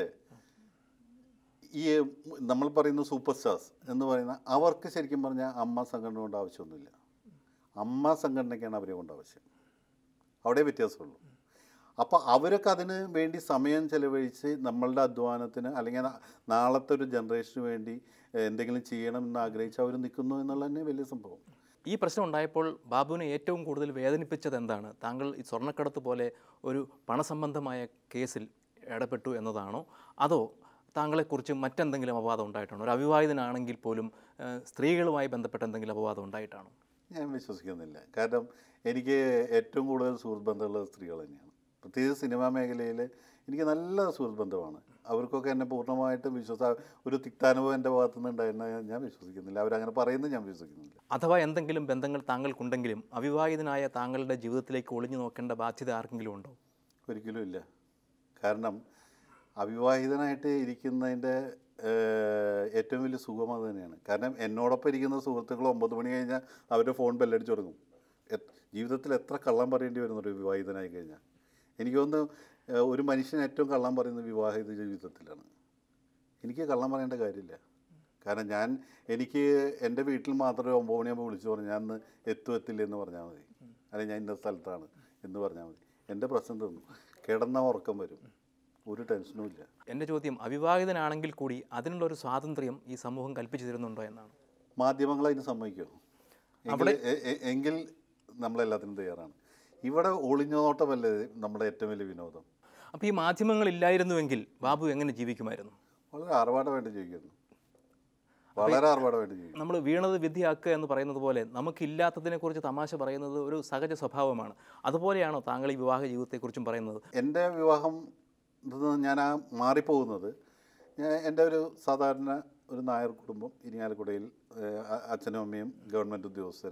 ഈ നമ്മൾ പറയുന്ന സൂപ്പർ സ്റ്റാർസ് എന്ന് പറയുന്ന അവർക്ക് ശരിക്കും പറഞ്ഞാൽ അമ്മ സംഘടന കൊണ്ട് ആവശ്യമൊന്നുമില്ല. അമ്മ സംഘടനയ്ക്കാണ് അവരെ കൊണ്ട് ആവശ്യം. അവിടെ വ്യത്യാസമുള്ളൂ. അപ്പോൾ അവരൊക്കെ അതിന് വേണ്ടി സമയം ചെലവഴിച്ച് നമ്മളുടെ അധ്വാനത്തിന് അല്ലെങ്കിൽ നാളത്തെ ഒരു ജനറേഷന് വേണ്ടി എന്തെങ്കിലും ചെയ്യണം എന്ന് ആഗ്രഹിച്ച് അവർ നിൽക്കുന്നു എന്നുള്ളത് തന്നെ വലിയ സംഭവം. ഈ പ്രശ്നം ഉണ്ടായപ്പോൾ ബാബുവിനെ ഏറ്റവും കൂടുതൽ വേദനിപ്പിച്ചത് എന്താണ്? താങ്കൾ ഈ സ്വർണ്ണക്കടത്ത് പോലെ ഒരു പണസംബന്ധമായ കേസിൽ ഇടപെട്ടു എന്നതാണോ, അതോ താങ്കളെക്കുറിച്ച് മറ്റെന്തെങ്കിലും അപവാദം ഉണ്ടായിട്ടാണോ? ഒരു അവിവാഹിതനാണെങ്കിൽ പോലും സ്ത്രീകളുമായി ബന്ധപ്പെട്ട എന്തെങ്കിലും അപവാദം ഉണ്ടായിട്ടാണോ? ഞാൻ വിശ്വസിക്കുന്നില്ല. കാരണം എനിക്ക് ഏറ്റവും കൂടുതൽ സുഹൃത്ത് ബന്ധമുള്ളത് സ്ത്രീകൾ തന്നെയാണ്. പ്രത്യേകിച്ച് സിനിമാ മേഖലയിൽ എനിക്ക് നല്ല സുഹൃത്ത് ബന്ധമാണ്. അവർക്കൊക്കെ എന്നെ പൂർണ്ണമായിട്ടും വിശ്വസ ഒരു തിക്താനുഭവം എൻ്റെ ഭാഗത്തു നിന്ന് ഉണ്ടായിരുന്ന ഞാൻ വിശ്വസിക്കുന്നില്ല. അവരങ്ങനെ പറയുന്നത് ഞാൻ വിശ്വസിക്കുന്നില്ല. അഥവാ എന്തെങ്കിലും ബന്ധങ്ങൾ താങ്കൾക്കുണ്ടെങ്കിലും അവിവാഹിതനായ താങ്കളുടെ ജീവിതത്തിലേക്ക് ഒളിഞ്ഞു നോക്കേണ്ട ബാധ്യത ആർക്കെങ്കിലും ഉണ്ടോ? ഒരിക്കലും ഇല്ല. കാരണം അവിവാഹിതനായിട്ട് ഇരിക്കുന്നതിൻ്റെ ഏറ്റവും വലിയ സുഖം അത് തന്നെയാണ്. കാരണം എന്നോടൊപ്പം ഇരിക്കുന്ന സുഹൃത്തുക്കൾ ഒമ്പത് മണി കഴിഞ്ഞാൽ അവരുടെ ഫോൺ ബെല്ലടിച്ച് തുടങ്ങും. ജീവിതത്തിൽ എത്ര കള്ളം പറയേണ്ടി വരുന്നുണ്ട് വിവാഹിതനായി കഴിഞ്ഞാൽ. എനിക്ക് തോന്നുന്നു ഒരു മനുഷ്യൻ ഏറ്റവും കള്ളം പറയുന്നത് വിവാഹിത ജീവിതത്തിലാണ്. എനിക്ക് കള്ളം പറയേണ്ട കാര്യമില്ല. കാരണം ഞാൻ എനിക്ക് എൻ്റെ വീട്ടിൽ മാത്രമേ ഒമ്പത് മണിയാകുമ്പോൾ വിളിച്ചു പറഞ്ഞു ഞാൻ ഇന്ന് എത്തും എത്തില്ല എന്ന് പറഞ്ഞാൽ മതി, അല്ലെങ്കിൽ ഞാൻ ഇന്ന സ്ഥലത്താണ് എന്ന് പറഞ്ഞാൽ മതി. എൻ്റെ പ്രശ്നം തീർന്നു. കിടന്ന ഉറക്കം വരും, ഒരു ടെൻഷനും ഇല്ല. എൻ്റെ ചോദ്യം അവിവാഹിതനാണെങ്കിൽ കൂടി അതിനുള്ളൊരു സ്വാതന്ത്ര്യം ഈ സമൂഹം കൽപ്പിച്ചു തരുന്നുണ്ടോ എന്നാണ്. മാധ്യമങ്ങൾ അതിന് സമ്മതിക്കുമോ? അവിടെ എങ്കിൽ നമ്മളെല്ലാത്തിനും തയ്യാറാണ്. ഇവിടെ ഒളിഞ്ഞോട്ടമല്ലേ നമ്മുടെ ഏറ്റവും വലിയ വിനോദം. അപ്പോൾ ഈ മാധ്യമങ്ങളില്ലായിരുന്നുവെങ്കിൽ ബാബു എങ്ങനെ ജീവിക്കുമായിരുന്നു? വളരെ ആർഭാടമായിട്ട് ജീവിക്കുന്നു. വളരെ ആർഭാടമായിട്ട് ജീവിക്കും. നമ്മൾ വീണത് വിദ്യയാക്കുക എന്ന് പറയുന്നത് പോലെ നമുക്കില്ലാത്തതിനെക്കുറിച്ച് തമാശ പറയുന്നത് ഒരു സഹജ സ്വഭാവമാണ്. അതുപോലെയാണോ താങ്കൾ ഈ വിവാഹ ജീവിതത്തെക്കുറിച്ചും പറയുന്നത്? എൻ്റെ വിവാഹം ഞാൻ ആ മാറിപ്പോകുന്നത് ഞാൻ എൻ്റെ ഒരു സാധാരണ ഒരു നായർ കുടുംബം, ഇരിങ്ങാലക്കുടയിൽ അച്ഛനും അമ്മയും ഗവൺമെൻറ് ഉദ്യോഗസ്ഥർ.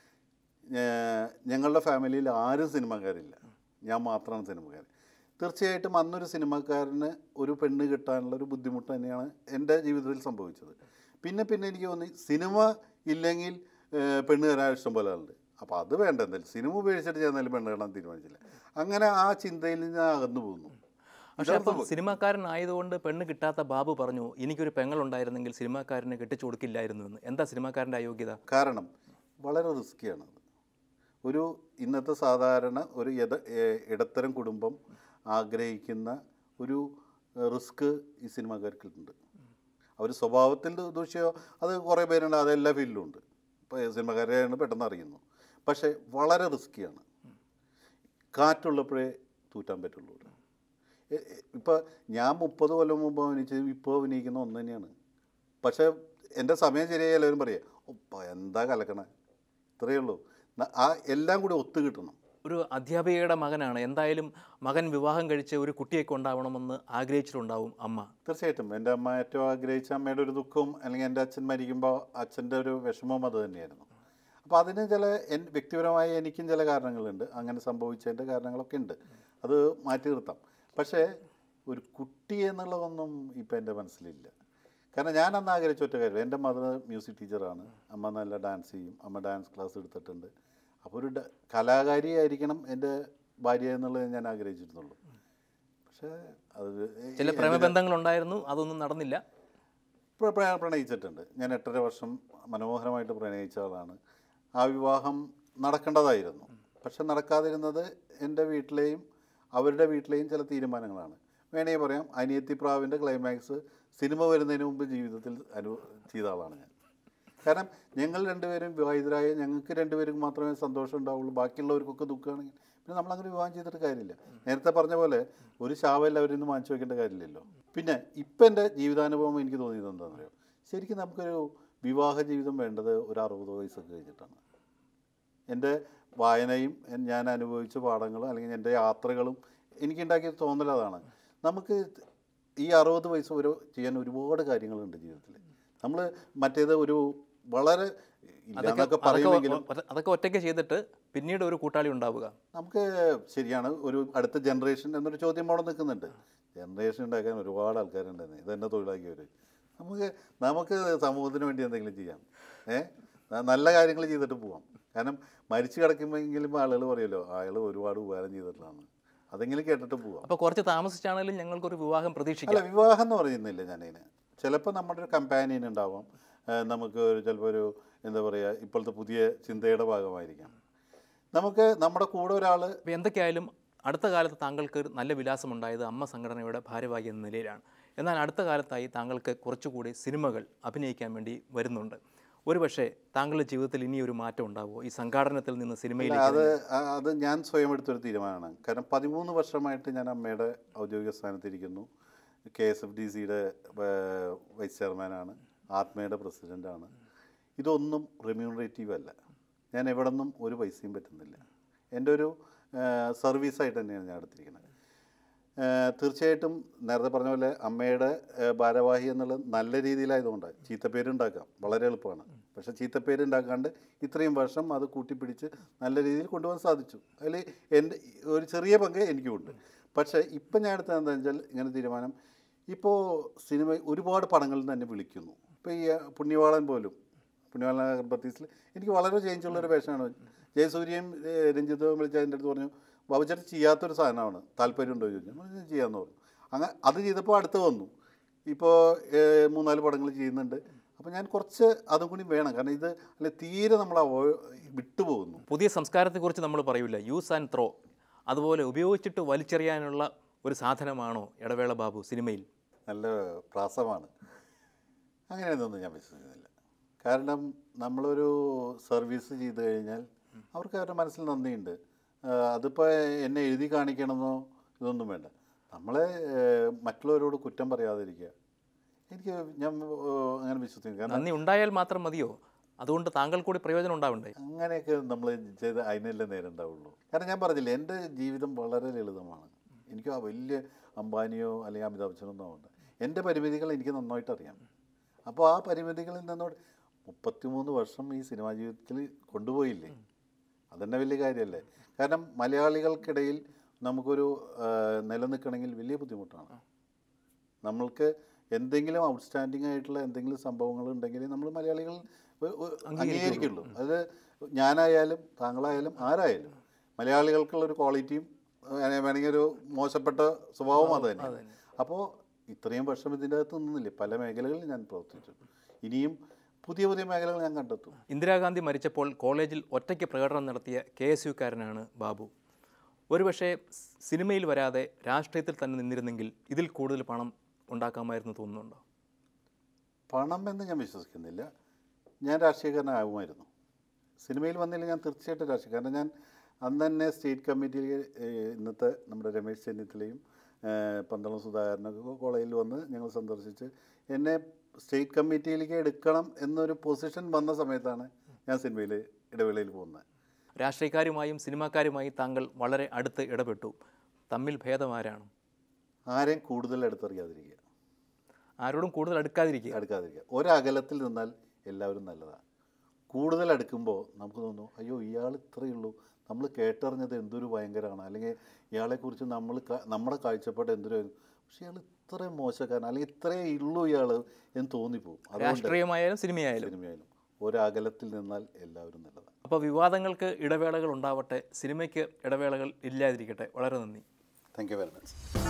ഞങ്ങളുടെ ഫാമിലിയിൽ ആരും സിനിമക്കാരില്ല, ഞാൻ മാത്രമാണ് സിനിമക്കാരൻ. തീർച്ചയായിട്ടും അന്നൊരു സിനിമക്കാരന് ഒരു പെണ്ണ് കിട്ടാനുള്ള ഒരു ബുദ്ധിമുട്ട് തന്നെയാണ് എൻ്റെ ജീവിതത്തിൽ സംഭവിച്ചത്. പിന്നെ പിന്നെ എനിക്ക് തോന്നി സിനിമ ഇല്ലെങ്കിൽ പെണ്ണ് തരാൻ ഇഷ്ടം പോലെ ആളുണ്ട്. അപ്പോൾ അത് വേണ്ട, എന്തായാലും സിനിമ ഉപയോഗിച്ചിട്ട് ഞാൻ എന്തായാലും പെണ്ണ് കാണാൻ തീരുമാനിച്ചില്ല. അങ്ങനെ ആ ചിന്തയിൽ ഞാൻ അകന്നു പോകുന്നു. പക്ഷേ അപ്പം സിനിമാക്കാരനായതുകൊണ്ട് പെണ്ണ് കിട്ടാത്ത ബാബു പറഞ്ഞു എനിക്കൊരു പെങ്ങളുണ്ടായിരുന്നെങ്കിൽ സിനിമാക്കാരന് കെട്ടിച്ചു കൊടുക്കില്ലായിരുന്നു എന്ന്. എന്താ സിനിമാക്കാരൻ്റെ അയോഗ്യത? കാരണം വളരെ റിസ്ക്കിയാണത്. ഒരു ഇന്നത്തെ സാധാരണ ഒരു ഇട ഇടത്തരം കുടുംബം ആഗ്രഹിക്കുന്ന ഒരു റിസ്ക് ഈ സിനിമാക്കാർക്കുണ്ട്. അവർ സ്വഭാവത്തിൽ ദൂഷ്യമോ അത് കുറേ പേരുണ്ട്, അത് എല്ലാ ഫീൽഡിലും ഉണ്ട്. ഇപ്പോൾ സിനിമക്കാരെയാണ് പെട്ടെന്ന് അറിയുന്നു. പക്ഷേ വളരെ റിസ്ക്കിയാണ്. കാറ്റുള്ളപ്പോഴേ തൂറ്റാൻ പറ്റുള്ളൂ. ഇപ്പോൾ ഞാൻ മുപ്പത് കൊല്ലം മുമ്പ് അഭിനയിച്ച് ഇപ്പോൾ അഭിനയിക്കുന്ന ഒന്ന് തന്നെയാണ്. പക്ഷേ എൻ്റെ സമയം ശരിയായി എല്ലാവരും പറയാം ഒപ്പ എന്താ കലക്കണേ, ഇത്രയേ ഉള്ളൂ. ആ എല്ലാം കൂടി ഒത്തു കിട്ടണം. ഒരു അധ്യാപികയുടെ മകനാണ്, എന്തായാലും മകൻ വിവാഹം കഴിച്ച് ഒരു കുട്ടിയൊക്കെ ഉണ്ടാവണമെന്ന് ആഗ്രഹിച്ചിട്ടുണ്ടാവും അമ്മ. തീർച്ചയായിട്ടും എൻ്റെ അമ്മ ഏറ്റവും ആഗ്രഹിച്ച അമ്മയുടെ ഒരു ദുഃഖവും അല്ലെങ്കിൽ എൻ്റെ അച്ഛൻ മരിക്കുമ്പോൾ അച്ഛൻ്റെ ഒരു വിഷമവും അത് തന്നെയായിരുന്നു. അപ്പോൾ അതിന് ചില എൻ വ്യക്തിപരമായി എനിക്കും ചില കാരണങ്ങളുണ്ട്, അങ്ങനെ സംഭവിച്ചതിൻ്റെ കാരണങ്ങളൊക്കെ ഉണ്ട്, അത് മാറ്റി നിർത്താം. പക്ഷേ ഒരു കുട്ടി എന്നുള്ളതൊന്നും ഇപ്പം എൻ്റെ മനസ്സിലില്ല. കാരണം ഞാൻ അന്ന് ആഗ്രഹിച്ച ഒറ്റ കാര്യം, എൻ്റെ മദർ മ്യൂസിക് ടീച്ചറാണ്, അമ്മ നല്ല ഡാൻസ് ചെയ്യും, അമ്മ ഡാൻസ് ക്ലാസ് എടുത്തിട്ടുണ്ട്. അപ്പോൾ ഒരു കലാകാരിയായിരിക്കണം എൻ്റെ ഭാര്യ എന്നുള്ളത് ഞാൻ ആഗ്രഹിച്ചിരുന്നുള്ളൂ. പക്ഷേ അത് ചില പ്രേമബന്ധങ്ങളുണ്ടായിരുന്നു, അതൊന്നും നടന്നില്ല. പ്രണയിച്ചിട്ടുണ്ട്. ഞാൻ എട്ടര വർഷം മനോഹരമായിട്ട് പ്രണയിച്ച ആളാണ്. ആ വിവാഹം നടക്കേണ്ടതായിരുന്നു. പക്ഷെ നടക്കാതിരുന്നത് എൻ്റെ വീട്ടിലെയും അവരുടെ വീട്ടിലെയും ചില തീരുമാനങ്ങളാണ്. വേണമെങ്കിൽ പറയാം, അനിയത്തി പ്രാവിൻ്റെ ക്ലൈമാക്സ് സിനിമ വരുന്നതിന് മുമ്പ് ജീവിതത്തിൽ അനു ചെയ്ത ആളാണ് ഞാൻ. കാരണം ഞങ്ങൾ രണ്ടുപേരും വിവാഹിതരായ ഞങ്ങൾക്ക് രണ്ടുപേരും മാത്രമേ സന്തോഷം ഉണ്ടാവുള്ളൂ, ബാക്കിയുള്ളവർക്കൊക്കെ ദുഃഖമാണെങ്കിൽ പിന്നെ നമ്മളങ്ങനെ വിവാഹം ചെയ്തിട്ട് കാര്യമില്ല. നേരത്തെ പറഞ്ഞ പോലെ ഒരു ശാവം അവരിൽ നിന്ന് വാങ്ങിച്ചു വയ്ക്കേണ്ട കാര്യമില്ലല്ലോ. പിന്നെ ഇപ്പം എൻ്റെ ജീവിതാനുഭവം എനിക്ക് തോന്നിയത് എന്താണെന്ന് അറിയാം, ശരിക്കും നമുക്കൊരു വിവാഹ ജീവിതം വേണ്ടത് ഒരു അറുപത് വയസ്സൊക്കെ കഴിഞ്ഞിട്ടാണ്. എൻ്റെ വായനയും ഞാൻ അനുഭവിച്ച പാഠങ്ങളും അല്ലെങ്കിൽ എൻ്റെ യാത്രകളും എനിക്കുണ്ടാക്കിയ തോന്നൽ അതാണ്. നമുക്ക് ഈ അറുപത് വയസ്സ് വരെ ചെയ്യാൻ ഒരുപാട് കാര്യങ്ങളുണ്ട് ജീവിതത്തിൽ. നമ്മൾ മറ്റേത് ഒരു വളരെ ഇല്ലാന്നൊക്കെ പറയുമെങ്കിലും അതൊക്കെ ഒറ്റയ്ക്ക് ചെയ്തിട്ട് പിന്നീട് ഒരു കൂട്ടാളി ഉണ്ടാവുക നമുക്ക് ശരിയാണ്. ഒരു അടുത്ത ജനറേഷൻ എന്നൊരു ചോദ്യം അവിടെ നിൽക്കുന്നുണ്ട്. ജനറേഷൻ ഉണ്ടാക്കാൻ ഒരുപാട് ആൾക്കാരുണ്ടെന്ന് ഇതെന്നെ തൊഴിലാക്കിയവർ. നമുക്ക് നമുക്ക് സമൂഹത്തിന് വേണ്ടി എന്തെങ്കിലും ചെയ്യാം, ഏ നല്ല കാര്യങ്ങൾ ചെയ്തിട്ട് പോവാം. കാരണം മരിച്ചു കിടക്കുമ്പോഴെങ്കിലും ആളുകൾ പറയുമല്ലോ അയാൾ ഒരുപാട് ഉപകാരം ചെയ്തിട്ടുള്ളതാണ്, അതെങ്കിലും കേട്ടിട്ട് പോവാം. അപ്പോൾ കുറച്ച് താമസിച്ചാണെങ്കിലും ഞങ്ങൾക്കൊരു വിവാഹം പ്രതീക്ഷിക്കാം. അല്ല, വിവാഹം എന്ന് പറയുന്നില്ല ഞാനതിന്. ചിലപ്പോൾ നമ്മുടെ ഒരു കമ്പാനിയൻ ഉണ്ടാവാം, നമുക്ക് ചിലപ്പോൾ ഒരു എന്താ പറയുക ഇപ്പോഴത്തെ പുതിയ ചിന്തയുടെ ഭാഗമായിരിക്കാം. നമുക്ക് നമ്മുടെ കൂടെ ഒരാൾ. എന്തൊക്കെയായാലും അടുത്ത കാലത്ത് താങ്കൾക്ക് നല്ല വിലാസമുണ്ടായത് അമ്മ സംഘടനയുടെ ഭാരവാഹി എന്ന നിലയിലാണ്. എന്നാൽ അടുത്ത കാലത്തായി താങ്കൾക്ക് കുറച്ചുകൂടി സിനിമകൾ അഭിനയിക്കാൻ വേണ്ടി വരുന്നുണ്ട്. ഒരുപക്ഷെ താങ്കളുടെ ജീവിതത്തിൽ ഇനിയൊരു മാറ്റം ഉണ്ടാവുമോ ഈ സംഘാടനത്തിൽ നിന്ന് സിനിമയിലേക്ക്? അത് അത് ഞാൻ സ്വയം എടുത്തൊരു തീരുമാനമാണ്. കാരണം പതിമൂന്ന് വർഷമായിട്ട് ഞാൻ അമ്മയുടെ ഔദ്യോഗിക സ്ഥാനത്തിരിക്കുന്നു. കെ എസ് എഫ് ഡി സിയുടെ വൈസ് ചെയർമാനാണ്, ആത്മയുടെ പ്രസിഡൻ്റാണ്. ഇതൊന്നും റെമ്യൂണറേറ്റീവ് അല്ല. ഞാൻ എവിടെ നിന്നും ഒരു പൈസയും പറ്റുന്നില്ല. എൻ്റെ ഒരു സർവീസായിട്ട് തന്നെയാണ് ഞാൻ എടുത്തിരിക്കുന്നത്. തീർച്ചയായിട്ടും നേരത്തെ പറഞ്ഞ പോലെ അമ്മയുടെ ഭാരവാഹി എന്നുള്ളത് നല്ല രീതിയിലായതുകൊണ്ട് ചീത്തപ്പേരുണ്ടാക്കാം വളരെ എളുപ്പമാണ്. പക്ഷേ ചീത്തപ്പേരുണ്ടാക്കാണ്ട് ഇത്രയും വർഷം അത് കൂട്ടിപ്പിടിച്ച് നല്ല രീതിയിൽ കൊണ്ടുപോകാൻ സാധിച്ചു. അതിൽ എൻ്റെ ഒരു ചെറിയ പങ്ക് എനിക്കുമുണ്ട്. പക്ഷേ ഇപ്പം ഞാൻ എടുത്തത് എന്താണെന്ന് വെച്ചാൽ ഇങ്ങനെ തീരുമാനം, ഇപ്പോൾ സിനിമ ഒരുപാട് പടങ്ങളിൽ നിന്ന് തന്നെ വിളിക്കുന്നു. ഇപ്പോൾ ഈ പുണ്യവാളൻ പോലും, പുണ്യവാളൻ ഗർഭത്തീസിൽ എനിക്ക് വളരെ ചേഞ്ചുള്ളൊരു വേഷമാണ്. ജയസൂര്യയും രഞ്ജിത്തും വിളിച്ച് അതിൻ്റെ അടുത്ത് പറഞ്ഞു ബാബുചേട്ടൻ ചെയ്യാത്തൊരു സാധനമാണ്, താല്പര്യം ഉണ്ടോ ചോദിച്ചു. ഞാൻ ചെയ്യാമെന്ന് പറഞ്ഞു. അങ്ങനെ അത് ചെയ്തപ്പോൾ അടുത്ത് വന്നു. ഇപ്പോൾ മൂന്നാല് പടങ്ങൾ ചെയ്യുന്നുണ്ട്. അപ്പോൾ ഞാൻ കുറച്ച് അതും കൂടി വേണം. കാരണം ഇത് അല്ലെ തീരെ നമ്മൾ വിട്ടുപോകുന്നു. പുതിയ സംസ്കാരത്തെക്കുറിച്ച് നമ്മൾ പറയില്ല, യൂസ് ആൻഡ് ത്രോ. അതുപോലെ ഉപയോഗിച്ചിട്ട് വലിച്ചെറിയാനുള്ള ഒരു സാധനമാണോ ഇടവേള ബാബു സിനിമയിൽ? നല്ല പ്രാസമാണ്. അങ്ങനെയൊന്നും ഞാൻ വിശ്വസിക്കുന്നില്ല. കാരണം നമ്മളൊരു സർവീസ് ചെയ്ത് കഴിഞ്ഞാൽ അവർക്ക് അവരുടെ മനസ്സിൽ നന്ദിയുണ്ട്. അതിപ്പോൾ എന്നെ എഴുതി കാണിക്കണമെന്നോ ഇതൊന്നും വേണ്ട. നമ്മളെ മറ്റുള്ളവരോട് കുറ്റം പറയാതിരിക്കുക, എനിക്ക് ഞാൻ അങ്ങനെ വിശ്വസിക്കുന്നു. നന്ദി ഉണ്ടായാൽ മാത്രം മതിയോ? അതുകൊണ്ട് താങ്കൾ കൂടി പ്രയോജനം ഉണ്ടാവണ്ടേ? അങ്ങനെയൊക്കെ നമ്മൾ ചെയ്ത് അതിനല്ലേ നേരം ഉണ്ടാവുള്ളൂ. കാരണം ഞാൻ പറഞ്ഞില്ലേ, എൻ്റെ ജീവിതം വളരെ ലളിതമാണ്. എനിക്ക് ആ വലിയ അംബാനിയോ അല്ലെങ്കിൽ അമിതാഭ് ബച്ചനോ ആവണ്ട. എൻ്റെ പരിമിതികൾ എനിക്ക് നന്നായിട്ട് അറിയാം. അപ്പോൾ ആ പരിമിതികളിൽ നിന്നോട് മുപ്പത്തിമൂന്ന് വർഷം ഈ സിനിമാ ജീവിതത്തിൽ കൊണ്ടുപോയില്ലേ, അതെന്നെ വലിയ കാര്യമല്ലേ. കാരണം മലയാളികൾക്കിടയിൽ നമുക്കൊരു നിലനിൽക്കണമെങ്കിൽ വലിയ ബുദ്ധിമുട്ടാണ്. നമ്മൾക്ക് എന്തെങ്കിലും ഔട്ട്സ്റ്റാൻഡിങ് ആയിട്ടുള്ള എന്തെങ്കിലും സംഭവങ്ങൾ ഉണ്ടെങ്കിൽ നമ്മൾ മലയാളികൾ അംഗീകരിക്കുള്ളൂ. അത് ഞാനായാലും താങ്കളായാലും ആരായാലും മലയാളികൾക്കുള്ളൊരു ക്വാളിറ്റിയും വേണമെങ്കിൽ ഒരു മോശപ്പെട്ട സ്വഭാവം അത് തന്നെ. അപ്പോൾ ഇത്രയും വർഷം ഇതിൻ്റെ അകത്ത് നിന്നില്ലേ, പല മേഖലകളിൽ ഞാൻ പ്രവർത്തിച്ചു. ഇനിയും പുതിയ പുതിയ മേഖലകൾ ഞാൻ കണ്ടെത്തും. ഇന്ദിരാഗാന്ധി മരിച്ചപ്പോൾ കോളേജിൽ ഒറ്റയ്ക്ക് പ്രകടനം നടത്തിയ കെ എസ് യുക്കാരനാണ് ബാബു. ഒരുപക്ഷെ സിനിമയിൽ വരാതെ രാഷ്ട്രീയത്തിൽ തന്നെ നിന്നിരുന്നെങ്കിൽ ഇതിൽ കൂടുതൽ പണം ഉണ്ടാക്കാമായിരുന്നു തോന്നുന്നുണ്ടോ? പണം എന്ന് ഞാൻ വിശ്വസിക്കുന്നില്ല. ഞാൻ രാഷ്ട്രീയക്കാരനാകുമായിരുന്നു. സിനിമയിൽ വന്നില്ല ഞാൻ തീർച്ചയായിട്ടും രാഷ്ട്രീയ. കാരണം ഞാൻ അന്ന് തന്നെ സ്റ്റേറ്റ് കമ്മിറ്റിയിൽ ഇന്നത്തെ നമ്മുടെ രമേശ് ചെന്നിത്തലയും പന്തളം സുധാകരനൊക്കെ കോളേജിൽ വന്ന് ഞങ്ങൾ സന്ദർശിച്ച് എന്നെ സ്റ്റേറ്റ് കമ്മിറ്റിയിലേക്ക് എടുക്കണം എന്നൊരു പൊസിഷൻ വന്ന സമയത്താണ് ഞാൻ സിനിമയിൽ ഇടവേളയിൽ പോകുന്നത്. രാഷ്ട്രീയക്കാരുമായും സിനിമാക്കാരുമായി താങ്കൾ വളരെ അടുത്ത് ഇടപെട്ടു. തമ്മിൽ ഭേദമാരാണ്? ആരെയും കൂടുതൽ അടുത്തറിയാതിരിക്കുക, ആരോടും കൂടുതൽ അടുക്കാതിരിക്കുക അടുക്കാതിരിക്കുക ഒരകലത്തിൽ നിന്നാൽ എല്ലാവരും നല്ലതാണ്. കൂടുതൽ അടുക്കുമ്പോൾ നമുക്ക് തോന്നുന്നു അയ്യോ ഇയാൾ ഇത്രയേ ഉള്ളൂ, നമ്മൾ കേട്ടറിഞ്ഞത് എന്തൊരു ഭയങ്കരമാണ്, അല്ലെങ്കിൽ ഇയാളെക്കുറിച്ച് നമ്മൾ നമ്മുടെ കാഴ്ചപ്പാട് എന്തൊരു, പക്ഷെ ഇയാൾ ഇത്രയും മോശക്കാരൻ അല്ലെങ്കിൽ ഇത്രയേ ഉള്ളൂ ഇയാൾ എന്ന് തോന്നിപ്പോവും. രാഷ്ട്രീയമായാലും സിനിമയായാലും സിനിമയായാലും ഒരകലത്തിൽ നിന്നാൽ എല്ലാവരും നല്ലതാണ്. അപ്പോൾ വിവാദങ്ങൾക്ക് ഇടവേളകൾ ഉണ്ടാവട്ടെ, സിനിമയ്ക്ക് ഇടവേളകൾ ഇല്ലാതിരിക്കട്ടെ. വളരെ നന്ദി. Thank you very much.